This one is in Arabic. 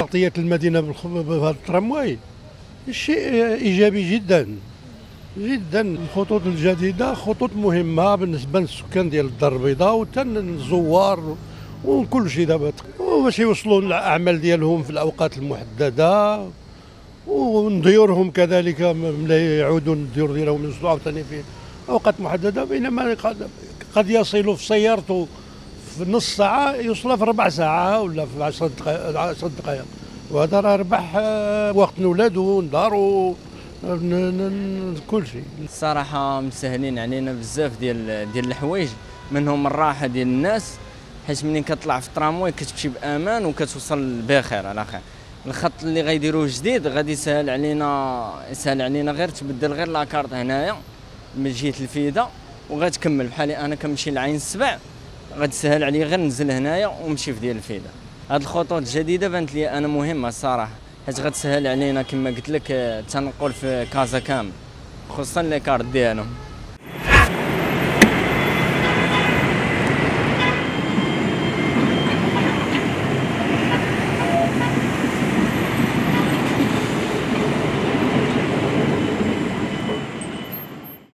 تعطية المدينة بهذا الترامواي شيء إيجابي جدا جدا. الخطوط الجديدة خطوط مهمة بالنسبة للسكان ديال الدار البيضاء وحتى الزوار وكل شيء دابا، باش يوصلوا الأعمال ديالهم في الأوقات المحددة، ونديورهم كذلك ملي يعودوا الديور ديالهم يوصلوا عاوتاني في أوقات محددة، بينما قد يصلوا في سيارته في نص ساعة يوصلها في 4 ساعات ولا في 10 دقائق، وهذا راه ربح وقت نولادو ندارو كل شيء. الصراحة مسهلين علينا بزاف ديال الحوايج، منهم الراحة ديال الناس، حيت ملي كتطلع في الترامواي كتمشي بأمان وكتوصل بخير على خير. الخط اللي غيديروه جديد غادي يسهل علينا غير تبدل غير لاكارت هنايا من جهة الفيدة وغتكمل. بحالي أنا كنمشي لعين السبع غادي تسهل عليا غير ننزل هنايا ونمشي في ديال الفيدة. هاد الخطوط الجديدة بانت لي أنا مهمة الصراحة، حيت غتسهل علينا كما قلت لك التنقل في كازا كامل، خصوصا لي كارت ديالهم.